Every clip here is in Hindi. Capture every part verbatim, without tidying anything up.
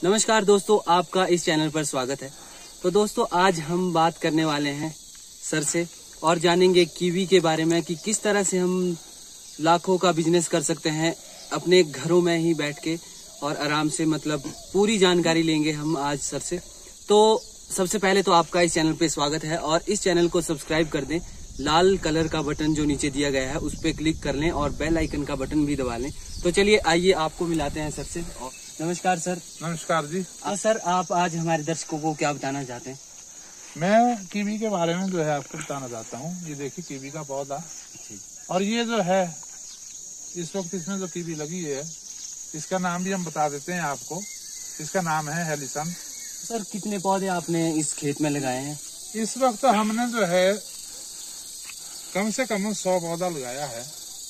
नमस्कार दोस्तों, आपका इस चैनल पर स्वागत है। तो दोस्तों, आज हम बात करने वाले हैं सर से और जानेंगे कीवी के बारे में कि किस तरह से हम लाखों का बिजनेस कर सकते हैं अपने घरों में ही बैठ के और आराम से। मतलब पूरी जानकारी लेंगे हम आज सर से। तो सबसे पहले तो आपका इस चैनल पे स्वागत है और इस चैनल को सब्सक्राइब कर दें। लाल कलर का बटन जो नीचे दिया गया है उस पर क्लिक कर लें और बेल आइकन का बटन भी दबा लें। तो चलिए आइए आपको मिलाते हैं सर से। नमस्कार सर। नमस्कार जी। आ, सर आप आज हमारे दर्शकों को क्या बताना चाहते हैं? मैं कीवी के बारे में जो है आपको बताना चाहता हूँ। ये देखिए कीवी का पौधा, और ये जो है इस वक्त इसमें जो कीवी लगी है इसका नाम भी हम बता देते हैं आपको। इसका नाम है हेलिसन। सर कितने पौधे आपने इस खेत में लगाए हैं? इस वक्त हमने जो है कम से कम सौ पौधा लगाया है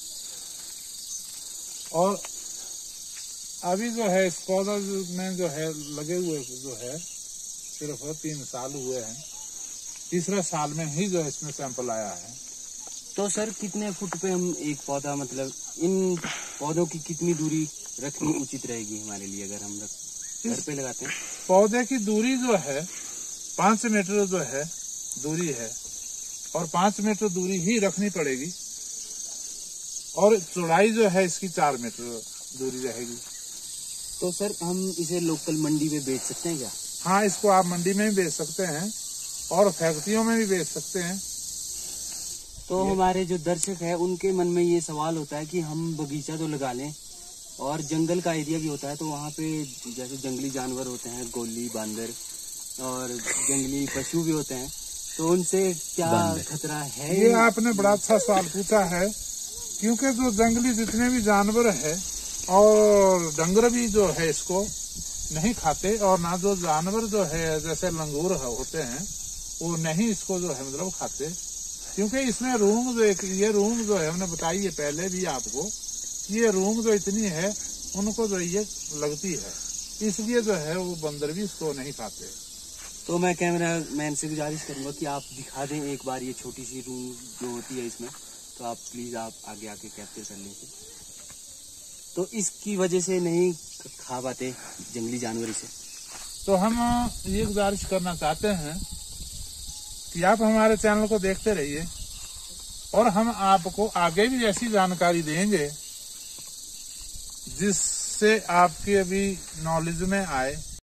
और अभी जो है इस पौधा में जो है लगे हुए जो है सिर्फ तीन साल हुए हैं। तीसरा साल में ही जो इसमें सैंपल आया है। तो सर कितने फुट पे हम एक पौधा, मतलब इन पौधों की कितनी दूरी रखनी उचित रहेगी हमारे लिए अगर हम घर पे लगाते हैं? पौधे की दूरी जो है पांच मीटर जो है दूरी है और पांच मीटर दूरी ही रखनी पड़ेगी और चौड़ाई जो है इसकी चार मीटर दूरी रहेगी। तो सर हम इसे लोकल मंडी में बेच सकते हैं क्या? हाँ, इसको आप मंडी में भी बेच सकते हैं और फैक्ट्रियों में भी बेच सकते हैं। तो हमारे जो दर्शक है उनके मन में ये सवाल होता है कि हम बगीचा तो लगा लें और जंगल का एरिया भी होता है, तो वहाँ पे जैसे जंगली जानवर होते हैं, गोली, बांदर और जंगली पशु भी होते हैं, तो उनसे क्या खतरा है? ये आपने बड़ा अच्छा सवाल पूछा है, क्योंकि जो जंगली जितने भी जानवर है और डंगर भी जो है इसको नहीं खाते, और ना जो जानवर जो है जैसे लंगूर होते हैं वो नहीं इसको जो है मतलब खाते, क्योंकि इसमें रूंग जो एक ये रूंग जो है हमने बताई है पहले भी आपको, ये रूंग जो इतनी है उनको जो ये लगती है, इसलिए जो है वो बंदर भी इसको नहीं खाते। तो मैं कैमरा मैन से गुजारिश करूंगा कि आप दिखा दें एक बार ये छोटी सी रूंग जो होती है इसमें, तो आप प्लीज आप आगे आके कैप्चर कर लें। तो इसकी वजह से नहीं खा पाते जंगली जानवर इसे। तो हम ये गुजारिश करना चाहते हैं कि आप हमारे चैनल को देखते रहिए और हम आपको आगे भी ऐसी जानकारी देंगे जिससे आपके अभी नॉलेज में आए